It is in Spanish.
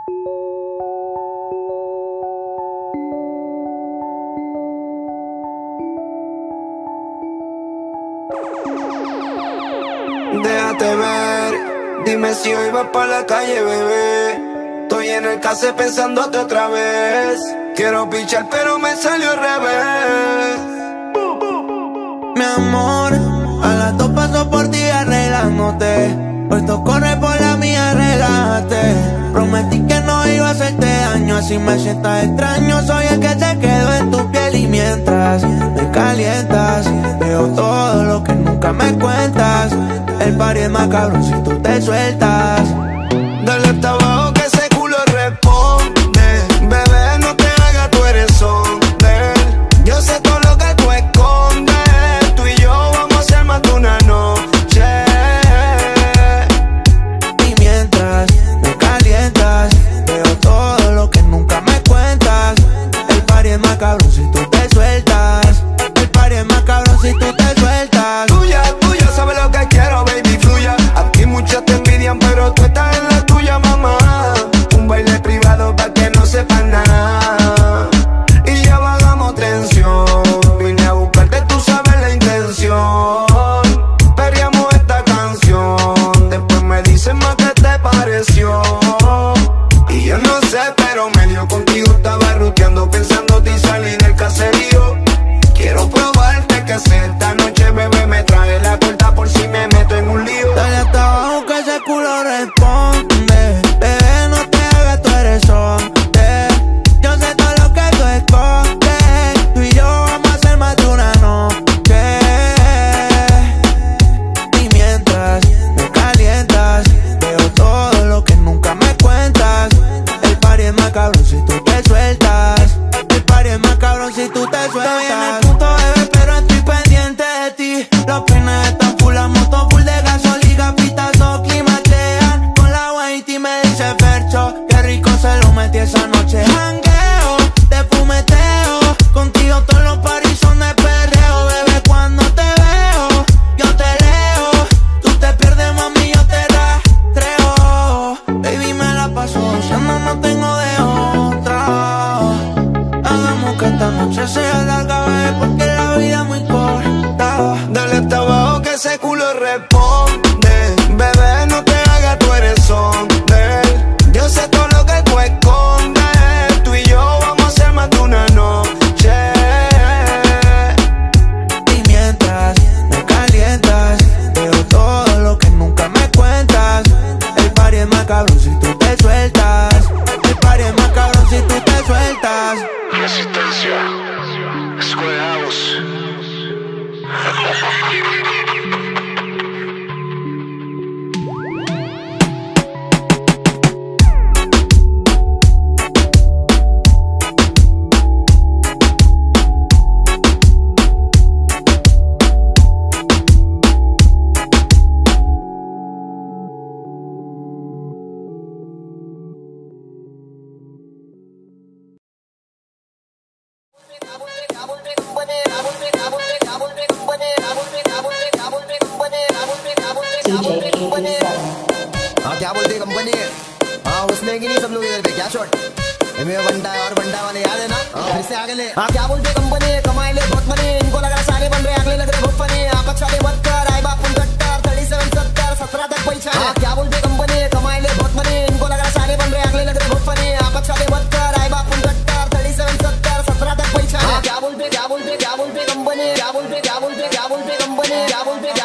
Déjate ver, dime si hoy vas pa' la calle, bebé. Estoy en el case pensándote otra vez. Quiero pichar pero me salió al revés. Mi amor, a las 2 paso por ti arreglándote. Puesto corre por la mía, relájate. Prometí que no iba a hacerte daño, así me sientas extraño. Soy el que se quedó en tu piel y mientras me calientas, veo todo lo que nunca me cuentas. El party es más cabrón si tú te sueltas. Dale hasta abajo que ese culo responde. Bebé, no te hagas, tú eres hombre. Yo sé todo lo que tú escondes. Tú y yo vamos a hacer más de una noche. Y mientras me calientas, veo todo lo que nunca me cuentas. El party es más cabrón si tú te sueltas. El party es más cabrón si tú te sueltas. Tuya, tuya, sabes lo que quiero, baby, fluya. Aquí muchos te envidian, pero tú estás en la tuya, mamá. Un baile privado pa' que no sepan nada. Y ya bajamos tensión. Vine a buscarte, tú sabes la intención. Perreamos esta canción. Después me dicen más qué te pareció. Y yo no sé, pero medio contigo estaba ruteando, pensándote y salí del caserío. Quiero probarte que sé esta noche, bebé, me trae la corta por si me meto en un lío. Dale hasta abajo que ese culo responde. Bebé, no te hagas, tú eres hombre. Yo sé todo lo que tú escondes. Tú y yo vamos a hacer más de una noche. Y mientras me calientas, veo todo lo que nunca me cuentas. El party es más cabrón si tú te sueltas. El party es más cabrón si tú te sueltas. Estoy en el punto, bebé, pero estoy pendiente de ti. Los peines están full, la moto full de gasolina, pitazo, climatean. Con la whitey me dice Fercho, qué rico se lo metí esa noche. Jangueo, te fumeteo, contigo todos los paris son de perreo. Bebé, cuando te veo, yo te leo. Tú te pierdes, mami, yo te rastreo. Baby, me la paso gozando, no tengo de otra. Hagamos que esta noche sea larga, bebé, porque la vida es muy corta. Dale hasta abajo que ese culo responde. Bebé, no te hagas, tú eres hombre. Yo sé todo lo que tú escondes. Tú y yo vamos a hacer más de una noche. Y mientras me calientas, veo todo lo que nunca me cuentas. El party es más cabrón si tú te sueltas. El party es más cabrón si tú te sueltas. Resistencia, escueleamos. हाँ क्या बोलते कंपनी है? हाँ उसमें कि नहीं सब लोग इधर पे क्या शॉट? में बंटा है और बंटा वाले याद है ना? फिर से आगे ले। हाँ क्या बोलते कंपनी है? कमाए ले बहुत मनी, इनको लग रहा सारे बन रहे, अगले लग रहे बहुत फनी। आपस वाले मत कर, आई बाप उन कट्टर 37 70 17 तक पैसा। हाँ क्या बोलते कंपनी है? कमाए ले बहुत मनी, इनको लग रहा सारे बन रहे, अगले लग रहे बहुत फनी। आपस वाले मत कर, आई बाप उन कट्टर 37 70 17 तक पैसा। हाँ क्या बोलते कंपनी? क्या बोलते कंपनी? क्या बोलते कंपनी?